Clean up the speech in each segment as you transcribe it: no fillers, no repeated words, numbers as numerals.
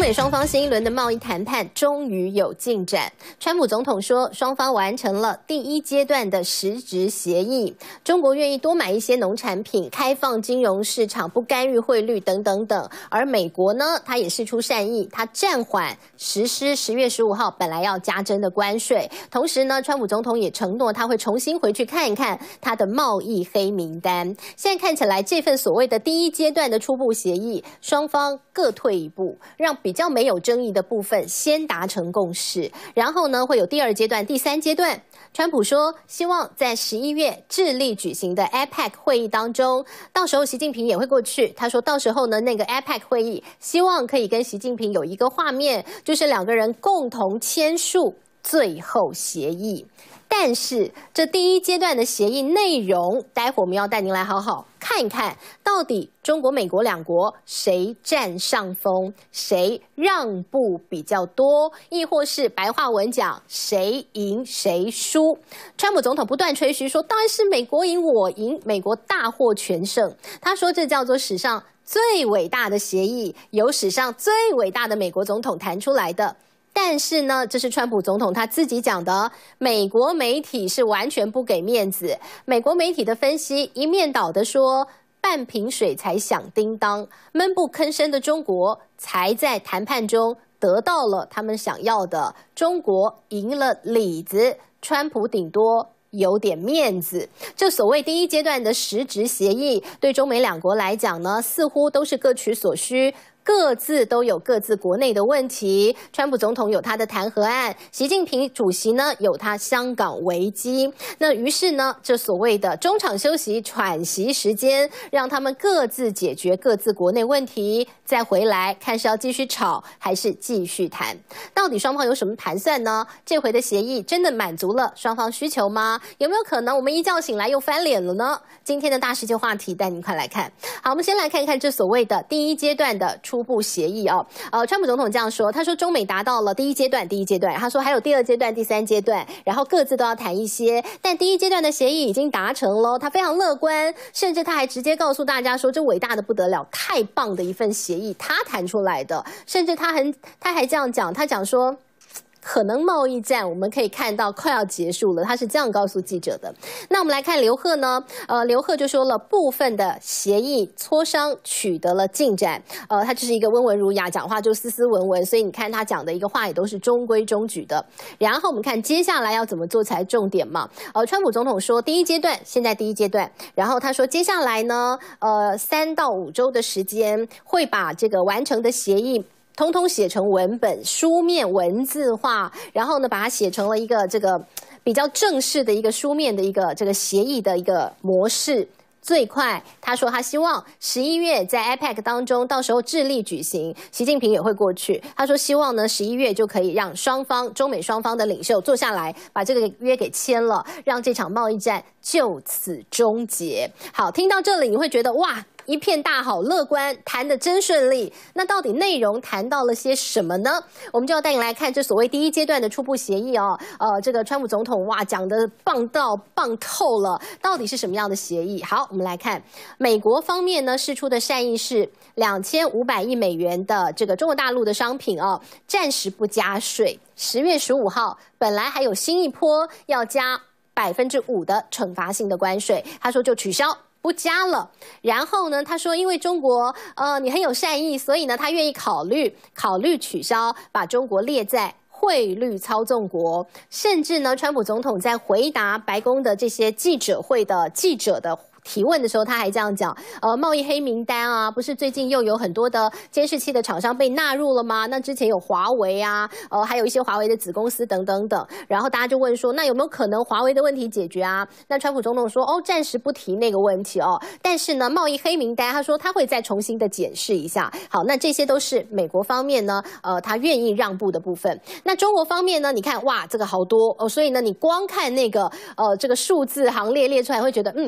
美双方新一轮的贸易谈判终于有进展。川普总统说，双方完成了第一阶段的实质协议，中国愿意多买一些农产品，开放金融市场，不干预汇率等等等。而美国呢，他也释出善意，他暂缓实施10月15号本来要加征的关税。同时呢，川普总统也承诺他会重新回去看一看他的贸易黑名单。现在看起来，这份所谓的第一阶段的初步协议，双方各退一步，让比较没有争议的部分先达成共识，然后呢会有第二阶段、第三阶段。川普说，希望在11月智利举行的 APEC 会议当中，到时候习近平也会过去。他说，到时候呢那个 APEC 会议，希望可以跟习近平有一个画面，就是两个人共同签署最后协议。但是这第一阶段的协议内容，待会我们要带您来好好看一看，到底中国、美国两国谁占上风，谁让步比较多，亦或是白话文讲谁赢谁输。川普总统不断吹嘘说，当然是美国赢我赢，美国大获全胜。他说这叫做史上最伟大的协议，由史上最伟大的美国总统谈出来的。但是呢，这是川普总统他自己讲的，美国媒体是完全不给面子。美国媒体的分析一面倒的说，半瓶水才响叮当，闷不吭声的中国才在谈判中得到了他们想要的，中国赢了里子，川普顶多有点面子。这所谓第一阶段的实质协议，对中美两国来讲呢，似乎都是各取所需，各自都有各自国内的问题。川普总统有他的弹劾案，习近平主席呢有他香港危机。那于是呢，这所谓的中场休息、喘息时间，让他们各自解决各自国内问题，再回来看是要继续吵还是继续谈。到底双方有什么盘算呢？这回的协议真的满足了双方需求吗？有没有可能我们一觉醒来又翻脸了呢？今天的大世界话题带您快来看。好，我们先来看看这所谓的第一阶段的初步协议哦。川普总统这样说，他说中美达到了第一阶段，他说还有第二阶段、第三阶段，然后各自都要谈一些，但第一阶段的协议已经达成了，他非常乐观，甚至他还直接告诉大家说，这伟大的不得了，太棒的一份协议，他谈出来的，甚至他还这样讲，他讲说，可能贸易战我们可以看到快要结束了，他是这样告诉记者的。那我们来看刘鹤呢，刘鹤就说了，部分的协议磋商取得了进展，他就是一个温文儒雅，讲话就斯斯文文，所以你看他讲的一个话也都是中规中矩的。然后我们看接下来要怎么做才重点嘛，川普总统说第一阶段，现在第一阶段，然后他说接下来呢，3到5周的时间会把这个完成的协议通通写成文本，书面文字化，然后呢，把它写成了一个这个比较正式的一个书面的一个这个协议的一个模式。最快，他说他希望11月在 APEC 当中，到时候智利举行，习近平也会过去。他说希望呢11月就可以让中美双方的领袖坐下来，把这个约给签了，让这场贸易战就此终结。好，听到这里你会觉得哇，一片大好，乐观，谈得真顺利。那到底内容谈到了些什么呢？我们就要带你来看这所谓第一阶段的初步协议哦。这个川普总统哇讲得棒透了，到底是什么样的协议？好，我们来看美国方面呢释出的善意是2500亿美元的这个中国大陆的商品哦，暂时不加税。10月15号本来还有新一波要加5%的惩罚性的关税，他说就取消。不加了，然后呢？他说，因为中国，你很有善意，所以呢，他愿意考虑取消，把中国列在汇率操纵国。甚至呢，川普总统在回答白宫的这些记者会的记者的提问的时候，他还这样讲，贸易黑名单啊，不是最近又有很多的监视器的厂商被纳入了吗？那之前有华为啊，还有一些华为的子公司等等等。然后大家就问说，那有没有可能华为的问题解决啊？那川普总统说，暂时不提那个问题哦。但是呢，贸易黑名单，他说他会再重新的检视一下。好，那这些都是美国方面呢，他愿意让步的部分。那中国方面呢，你看哇，这个好多哦，所以呢，你光看那个这个数字行列列出来，会觉得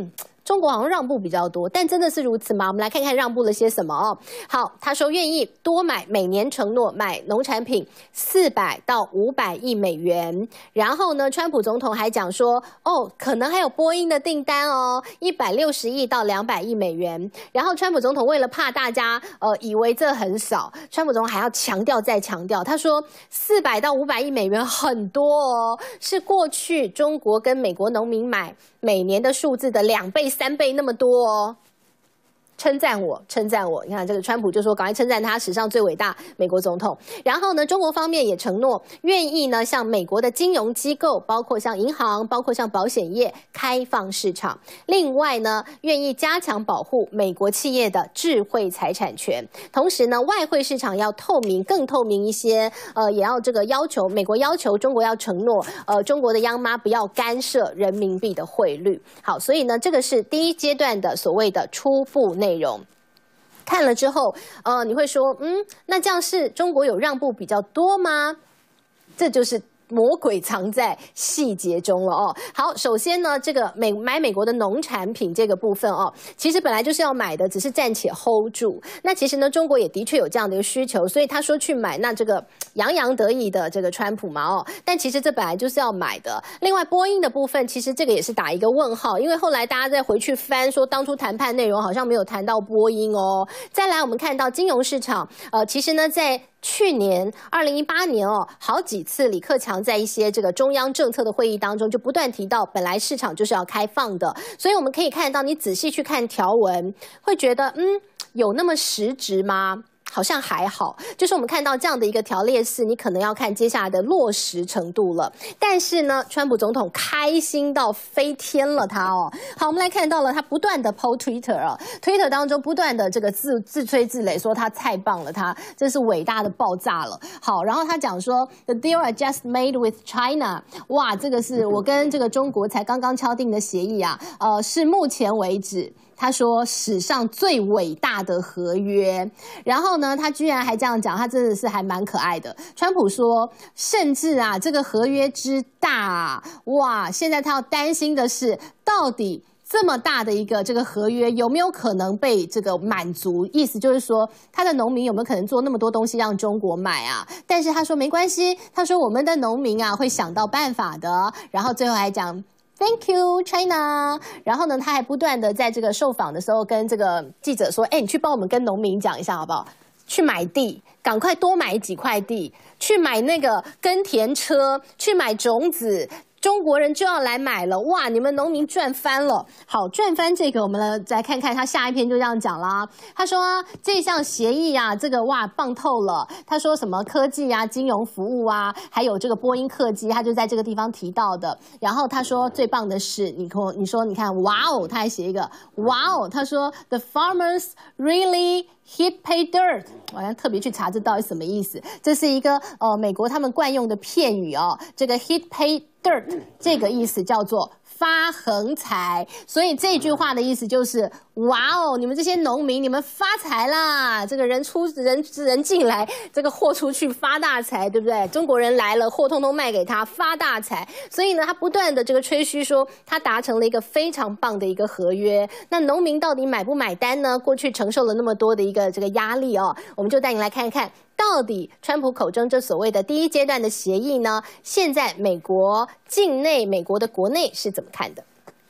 中国好像让步比较多，但真的是如此吗？我们来看看让步了些什么哦。好，他说愿意多买，每年承诺买农产品400到500亿美元。然后呢，川普总统还讲说，哦，可能还有波音的订单哦，160亿到200亿美元。然后川普总统为了怕大家以为这很少，川普总统还要强调再强调，他说400到500亿美元很多哦，是过去中国跟美国农民买每年的数字的2倍、3倍那么多哦。称赞我，称赞我！你看这个川普就说，赶快称赞他史上最伟大美国总统。然后呢，中国方面也承诺愿意呢向美国的金融机构，包括像银行，包括像保险业开放市场。另外呢，愿意加强保护美国企业的智慧财产权。同时呢，外汇市场要透明，更透明一些。也要这个要求美国要求中国要承诺，中国的央妈不要干涉人民币的汇率。好，所以呢，这个是第一阶段的所谓的初步内容。看了之后，你会说，那这样是中国有让步比较多吗？这就是魔鬼藏在细节中了哦。好，首先呢，这个买美国的农产品这个部分哦，其实本来就是要买的，只是暂且 hold 住。那其实呢，中国也的确有这样的一个需求，所以他说去买，那这个洋洋得意的这个川普嘛哦，但其实这本来就是要买的。另外，波音的部分，其实这个也是打一个问号，因为后来大家再回去翻说，当初谈判内容好像没有谈到波音哦。再来，我们看到金融市场，其实呢，在去年2018年哦，好几次李克强在一些这个中央政策的会议当中，就不断提到，本来市场就是要开放的，所以我们可以看到，你仔细去看条文，会觉得有那么实质吗？好像还好，就是我们看到这样的一个条列式，你可能要看接下来的落实程度了。但是呢，川普总统开心到飞天了，他哦。好，我们来看到了他不断的 po Twitter 啊 ，Twitter 当中不断的这个自吹自擂，说他太棒了，他真是伟大的爆炸了。好，然后他讲说 The deal I just made with China， 哇，这个是我跟这个中国才刚刚敲定的协议啊，是目前为止。他说史上最伟大的合约，然后呢，他居然还这样讲，他真的是还蛮可爱的。川普说，甚至啊，这个合约之大啊，哇，现在他要担心的是，到底这么大的一个这个合约有没有可能被这个满足？意思就是说，他的农民有没有可能做那么多东西让中国买啊？但是他说没关系，他说我们的农民啊会想到办法的。然后最后还讲。Thank you, China。然后呢，他还不断的在这个受访的时候跟这个记者说：“你去帮我们跟农民讲一下好不好？去买地，赶快多买几块地，去买那个耕田车，去买种子。”中国人就要来买了，哇！你们农民赚翻了。好，赚翻这个，我们来看看他下一篇就这样讲啦。他说这项协议啊，这个哇棒透了。他说什么科技啊、金融服务啊，还有这个波音客机，他就在这个地方提到的。然后他说最棒的是，你说你看，哇哦，他还写一个哇哦，他说 The farmers really hit pay dirt， 我要特别去查这到底什么意思。这是一个美国他们惯用的片语哦，这个 hit pay dirt 这个意思叫做发横财，所以这句话的意思就是哇哦，你们这些农民，你们发财啦！这个人进来，这个货出去发大财，对不对？中国人来了，货通通卖给他，发大财。所以呢，他不断的这个吹嘘说，他达成了一个非常棒的一个合约。那农民到底买不买单呢？过去承受了那么多的一个这个压力哦，我们就带你来看一看。到底川普口中这所谓的第一阶段的协议呢，现在美国境内、美国的国内是怎么看的？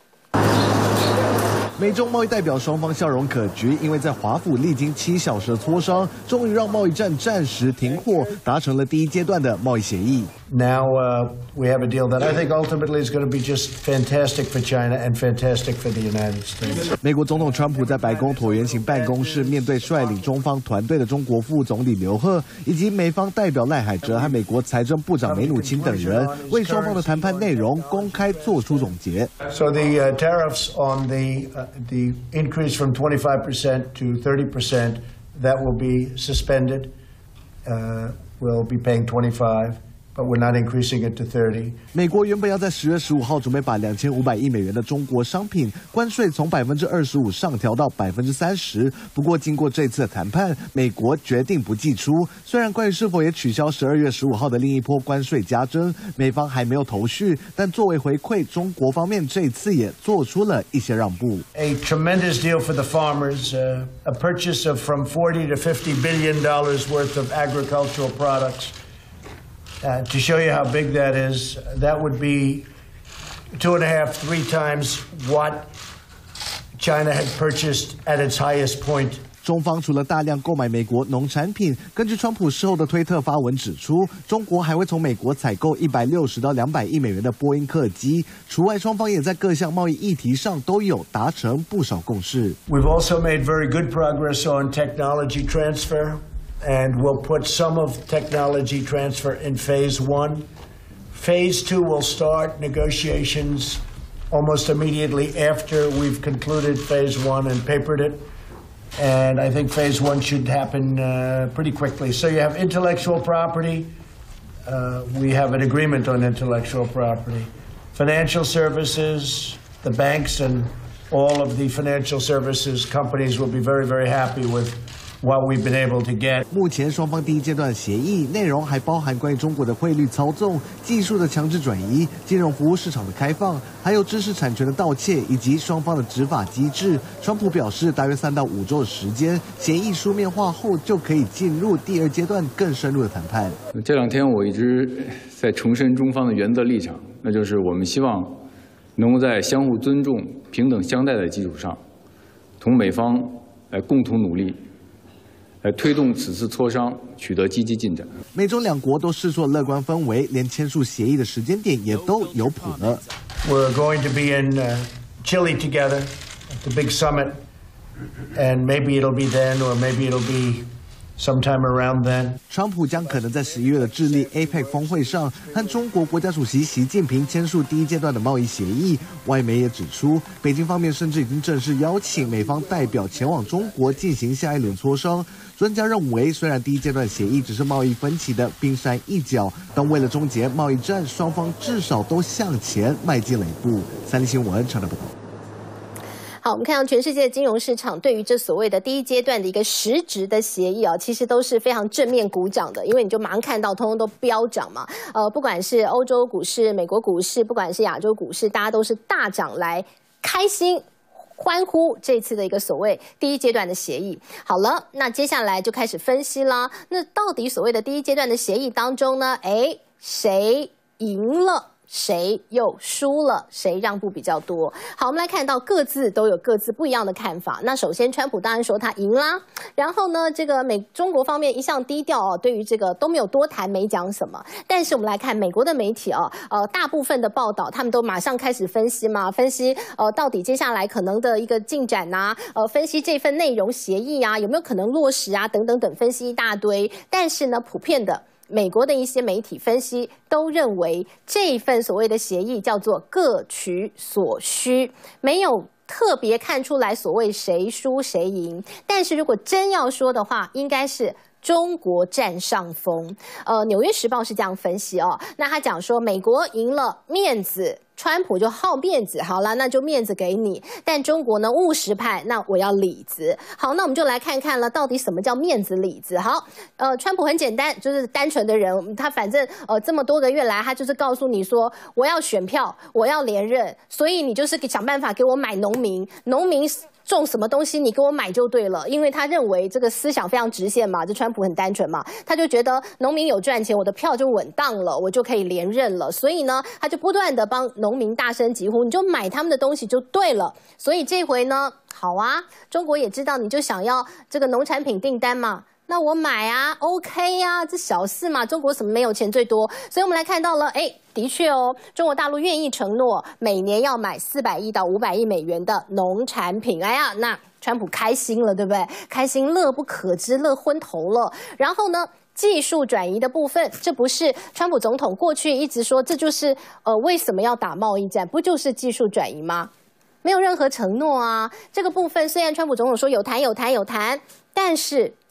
美中贸易代表双方笑容可掬，因为在华府历经7小时的磋商，终于让贸易战暂时停火，达成了第一阶段的贸易协议。 Now we have a deal that I think ultimately is going to be just fantastic for China and fantastic for the United States. 美国总统川普在白宫椭圆形办公室面对率领中方团队的中国副总理刘鹤，以及美方代表赖海哲和美国财政部长梅努钦等人，为双方的谈判内容公开做出总结。 So the tariffs on the increase from 25% to 30%, that will be suspended. We'll be paying 25%, but we're not increasing it to 30. 美国原本要在10月15号准备把2500亿美元的中国商品关税从25%上调到30%，不过经过这次的谈判，美国决定不祭出。虽然关于是否也取消12月15号的另一波关税加征，美方还没有头绪，但作为回馈，中国方面这次也做出了一些让步。 A tremendous deal for the farmers, a purchase of from $40 to $50 billion worth of agricultural products. To show you how big that is, that would be 2.5, 3 times what China had purchased at its highest point. 中方除了大量购买美国农产品，根据川普事后的推特发文指出，中国还会从美国采购160到200亿美元的波音客机。除外，双方也在各项贸易议题上都有达成不少共识。 We've also made very good progress on technology transfer, and we'll put some of technology transfer in phase 1. Phase 2 will start negotiations almost immediately after we've concluded phase 1 and papered it. And I think phase 1 should happen pretty quickly. So you have intellectual property. We have an agreement on intellectual property. Financial services, the banks and all of the financial services companies will be very, very happy with what we've been able to get. 目前双方第一阶段协议内容还包含关于中国的汇率操纵、技术的强制转移、金融服务市场的开放，还有知识产权的盗窃以及双方的执法机制。川普表示，大约3到5周的时间，协议书面化后就可以进入第2阶段更深入的谈判。 这2天我一直在重申中方的原则立场，那就是我们希望能够在相互尊重、平等相待的基础上，同美方来共同努力。来推动此次磋商取得积极进展。 美中两国都释出了乐观氛围，连签署协议的时间点也都有谱了。 We're going to be in Chile together at the big summit, and maybe it'll be then, or maybe it'll be sometime around then. 川普将可能在11月的智利 APEC 峰会上和中国国家主席习近平签署第一阶段的贸易协议。外媒也指出，北京方面甚至已经正式邀请美方代表前往中国进行下一轮磋商。专家认为，虽然第一阶段协议只是贸易分歧的冰山一角，但为了终结贸易战，双方至少都向前迈进了一步。三立新闻长报道。 好，我们看到全世界的金融市场对于这所谓的第一阶段的一个实质的协议啊，其实都是非常正面鼓掌的，因为你就马上看到通通都飙涨嘛。不管是欧洲股市、美国股市，不管是亚洲股市，大家都是大涨来开心。欢呼这次的一个所谓第一阶段的协议。好了，那接下来就开始分析啦。那到底所谓的第一阶段的协议当中呢，谁赢了？谁又输了？谁让步比较多？好，我们来看到各自都有各自不一样的看法。那首先，川普当然说他赢啦。然后呢，这个中国方面一向低调哦，对于这个都没有多谈，没讲什么。但是我们来看美国的媒体哦，大部分的报道，他们都马上开始分析嘛，分析到底接下来可能的一个进展啊，分析这份内容协议啊有没有可能落实啊，等等等，分析一大堆。但是呢，普遍的。美国的一些媒体分析都认为，这一份所谓的协议叫做各取所需，没有特别看出来所谓谁输谁赢。但是如果真要说的话，应该是中国占上风。纽约时报是这样分析哦，那他讲说美国赢了面子。川普就好面子，好了，那就面子给你。但中国呢，务实派，那我要里子。好，那我们就来看看了，到底什么叫面子里子？好，川普很简单，就是单纯的人，他反正这么多个月来，他就是告诉你说，我要选票，我要连任，所以你就是想办法给我买农民，农民。种什么东西你给我买就对了，因为他认为这个思想非常直线嘛，这川普很单纯嘛，他就觉得农民有赚钱，我的票就稳当了，我就可以连任了，所以呢，他就不断的帮农民大声疾呼，你就买他们的东西就对了。所以这回呢，好啊，中国也知道你就想要这个农产品订单嘛。那我买啊 ，OK 啊，这小事嘛。中国什么没有钱最多？所以我们来看到了，的确哦，中国大陆愿意承诺每年要买400亿到500亿美元的农产品。哎呀，那川普开心了，对不对？开心乐不可支，乐昏头了。然后呢？技术转移的部分，这不是川普总统过去一直说，这就是为什么要打贸易战？不就是技术转移吗？没有任何承诺啊。这个部分虽然川普总统说有谈，但是。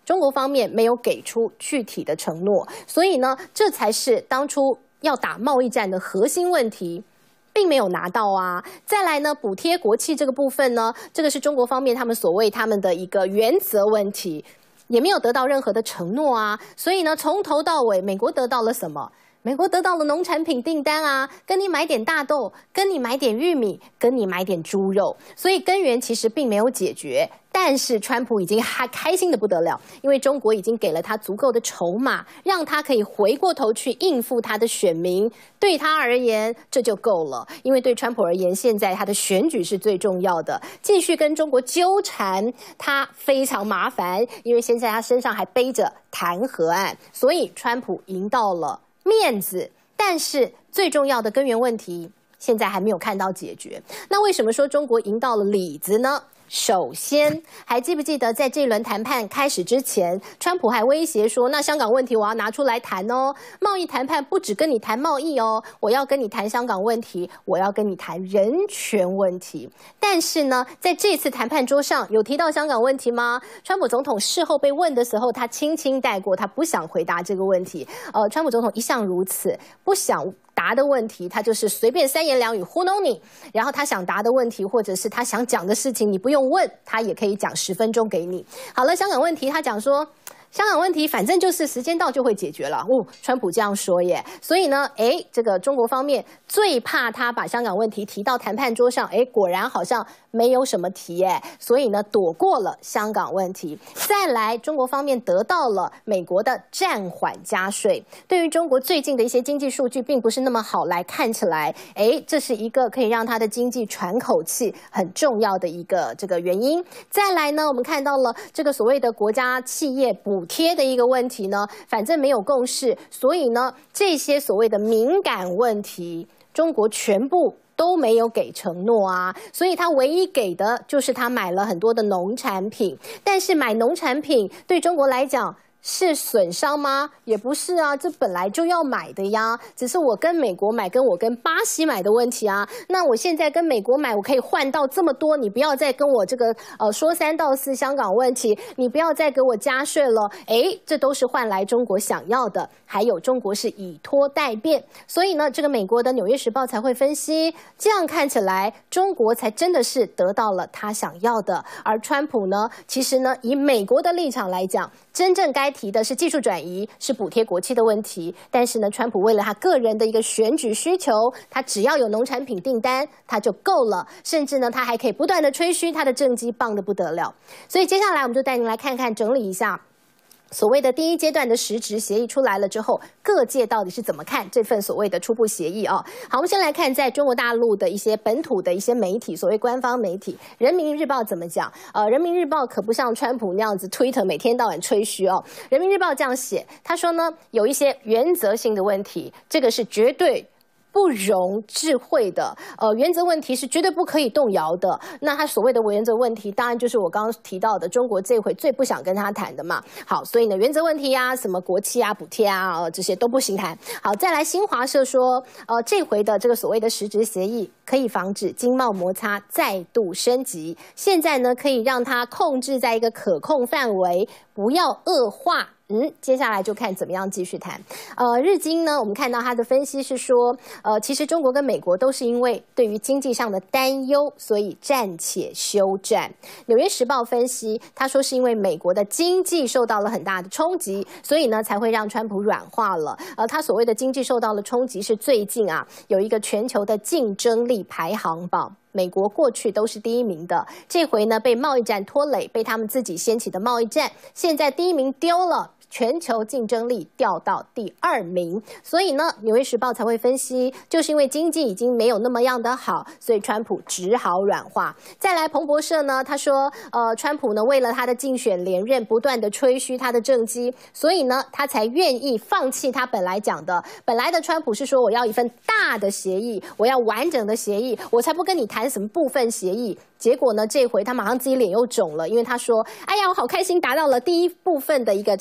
中国方面没有给出具体的承诺，所以呢，这才是当初要打贸易战的核心问题。并没有拿到啊。再来呢，补贴国企这个部分呢，这个是中国方面他们的一个原则问题，也没有得到任何的承诺啊。所以呢，从头到尾，美国得到了什么？美国得到了农产品订单啊，跟你买点大豆，跟你买点玉米，跟你买点猪肉，所以根源其实并没有解决。但是川普已经还开心的不得了，因为中国已经给了他足够的筹码，让他可以回过头去应付他的选民。对他而言，这就够了，因为对川普而言，现在他的选举是最重要的。继续跟中国纠缠，他非常麻烦，因为现在他身上还背着弹劾案，所以川普赢到了面子，但是最重要的根源问题现在还没有看到解决。那为什么说中国赢到了里子呢？首先，还记不记得在这轮谈判开始之前，川普还威胁说，那香港问题我要拿出来谈哦，贸易谈判不只跟你谈贸易哦，我要跟你谈香港问题，我要跟你谈人权问题。但是呢，在这次谈判桌上有提到香港问题吗？川普总统事后被问的时候，他轻轻带过，他不想回答这个问题。川普总统一向如此，不想答的问题，他就是随便三言两语糊弄你，然后他想答的问题或者是他想讲的事情，你不用问，他也可以讲10分钟给你。好了，香港问题他讲说，香港问题反正就是时间到就会解决了。川普这样说耶。所以呢，这个中国方面最怕他把香港问题提到谈判桌上，果然好像没有什么提耶，所以呢躲过了香港问题。再来，中国方面得到了美国的暂缓加税，对于中国最近的一些经济数据并不是那么好，来看起来，这是一个可以让他的经济喘口气很重要的一个这个原因。再来呢，我们看到了这个所谓的国家企业补贴的一个问题呢，反正没有共识，所以呢，这些所谓的敏感问题，中国全部都没有给承诺啊，所以他唯一给的就是他买了很多的农产品，但是买农产品对中国来讲是损伤吗？也不是啊，这本来就要买的呀，只是我跟美国买跟我跟巴西买的问题啊。那我现在跟美国买，我可以换到这么多，你不要再跟我这个说3道4香港问题，你不要再给我加税了。这都是换来中国想要的，还有中国是以拖代变，所以呢，这个美国的《纽约时报》才会分析，这样看起来中国才真的是得到了他想要的，而川普呢，其实呢，以美国的立场来讲，真正该提的是技术转移，是补贴国企的问题。但是呢，川普为了他个人的一个选举需求，他只要有农产品订单，他就够了。甚至呢，他还可以不断的吹嘘他的政绩棒得不得了。所以接下来我们就带您来看看，整理一下所谓的第一阶段的实质协议出来了之后，各界到底是怎么看这份所谓的初步协议啊？好，我们先来看在中国大陆的一些本土的一些媒体，所谓官方媒体，人民日报怎么讲？人民日报可不像川普那样子 Twitter 每天到晚吹嘘哦。人民日报这样写，他说呢，有一些原则性的问题，这个是绝对不容置喙的，原则问题是绝对不可以动摇的。那他所谓的原则问题，当然就是我刚刚提到的，中国这回最不想跟他谈的嘛。好，所以呢，原则问题啊，什么国企啊、补贴啊，这些都不行谈。好，再来，新华社说，这回的这个所谓的实质协议，可以防止经贸摩擦再度升级。现在呢，可以让它控制在一个可控范围，不要恶化。接下来就看怎么样继续谈。日经呢，我们看到他的分析是说，其实中国跟美国都是因为对于经济上的担忧，所以暂且休战。纽约时报分析，他说是因为美国的经济受到了很大的冲击，所以呢才会让川普软化了。他所谓的经济受到了冲击，是最近啊有一个全球的竞争力排行榜。美国过去都是第一名的，这回呢被贸易战拖累，被他们自己掀起的贸易战，现在第一名丢了。全球竞争力掉到第2名，所以呢，《纽约时报》才会分析，就是因为经济已经没有那么样的好，所以川普只好软化。再来，彭博社呢，他说，川普呢为了他的竞选连任，不断的吹嘘他的政绩，所以呢，他才愿意放弃他本来讲的，本来的川普是说我要一份大的协议，我要完整的协议，我才不跟你谈什么部分协议。结果呢，这回他马上自己脸又肿了，因为他说，哎呀，我好开心达到了第一部分的一个这个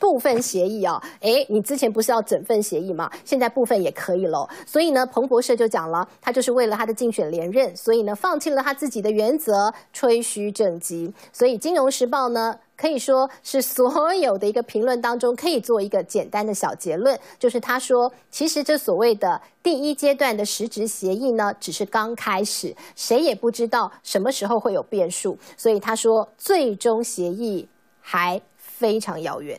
部分协议啊，你之前不是要整份协议吗？现在部分也可以咯。所以呢，彭博社就讲了，他就是为了他的竞选连任，所以呢，放弃了他自己的原则，吹嘘政绩。所以《金融时报》呢，可以说是所有的一个评论当中，可以做一个简单的小结论，就是他说，其实这所谓的第一阶段的实质协议呢，只是刚开始，谁也不知道什么时候会有变数。所以他说，最终协议还非常遥远。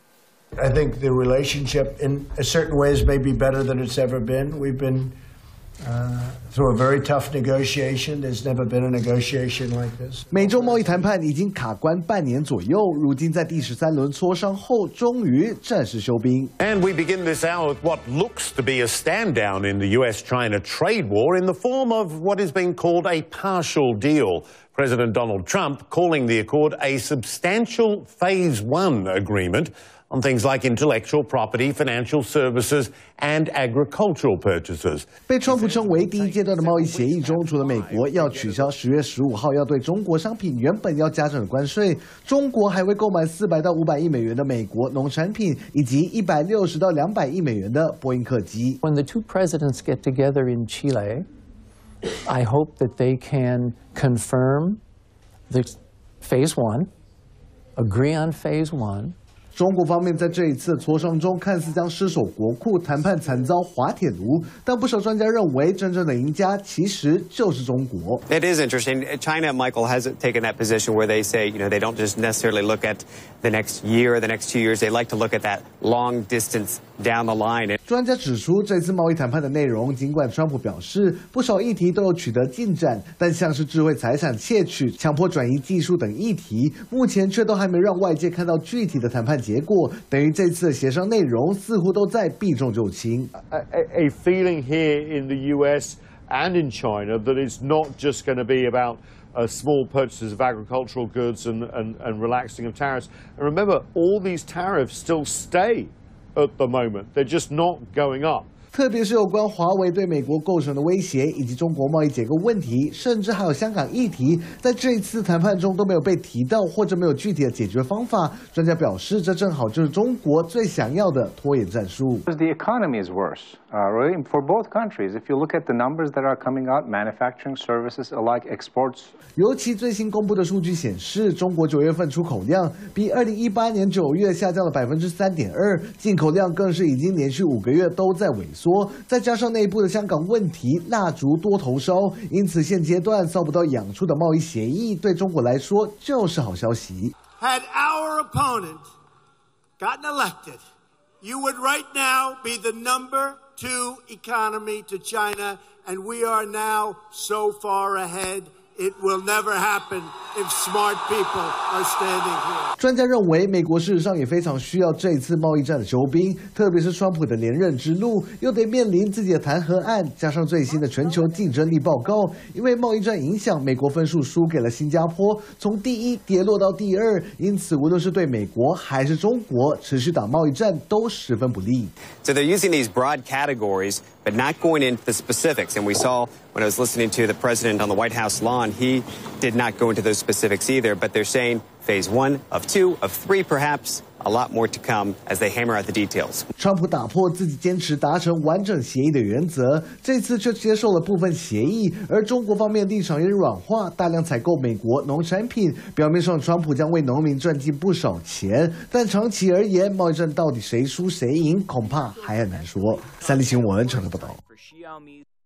I think the relationship in certain ways may be better than it's ever been. We've been through a very tough negotiation. There's never been a negotiation like this. 美中贸易谈判已经卡关半年左右，如今在第13轮磋商后，终于正式休兵。 And we begin this hour with what looks to be a stand down in the US-China trade war in the form of what is being called a partial deal. President Donald Trump calling the accord a substantial Phase 1 agreement on things like intellectual property, financial services, and agricultural purchases. 被川普称为第一阶段的贸易协议中，除了美国要取消10月15号要对中国商品原本要加征的关税，中国还会购买400到500亿美元的美国农产品，以及160到200亿美元的波音客机。 When the two presidents get together in Chile, I hope that they can confirm the Phase 1, agree on Phase 1. 中国方面在这一次磋商中，看似将失守国库，谈判惨遭滑铁卢，但不少专家认为，真正的赢家其实就是中国。 It is interesting. China, Michael, has taken that position where they say, they don't just necessarily look at the next year or the next 2 years. They like to look at that long distance down the line. 专家指出，这次贸易谈判的内容，尽管川普表示不少议题都有取得进展，但像是智慧财产窃取、强迫转移技术等议题，目前却都还没让外界看到具体的谈判结果，等于这次的协商内容似乎都在避重就轻。 A feeling here in the US and in China that it's not just going to be about small purchases of agricultural goods and relaxing of tariffs. And remember, all these tariffs still stay at the moment. They're just not going up. 特别是有关华为对美国构成的威胁，以及中国贸易结构问题，甚至还有香港议题，在这一次谈判中都没有被提到，或者没有具体的解决方法。专家表示，这正好就是中国最想要的拖延战术。 The economy is worse, really, for both countries. If you look at the numbers that are coming out, manufacturing, services alike, exports. 尤其最新公布的数据显示，中国9月份出口量比2018年9月下降了3.2%，进口量更是已经连续5个月都在萎缩。再加上内部的香港问题，蜡烛多头烧，因此现阶段搔不到痒处的贸易协议，对中国来说就是好消息。 Had our opponent gotten elected, you would right now be the number 2 economy to China, and we are now so far ahead. It will never happen if smart people are standing here. 专家认为，美国事实上也非常需要这一次贸易战的休兵，特别是川普的连任之路，又得面临自己的弹劾案，加上最新的全球竞争力报告，因为贸易战影响，美国分数输给了新加坡，从第1跌落到第2，因此无论是对美国还是中国，持续打贸易战都十分不利。 So they're using these broad categories, but not going into the specifics. And we saw when I was listening to the president on the White House lawn, he did not go into those specifics either, but they're saying Phase 1 of 2 of 3 perhaps. A lot more to come as they hammer out the details. 川普打破自己坚持达成完整协议的原则，这次却接受了部分协议，而中国方面立场也软化，大量采购美国农产品。表面上，川普将为农民赚进不少钱，但长期而言，贸易战到底谁输谁赢，恐怕还很难说。三立新闻陈德报道。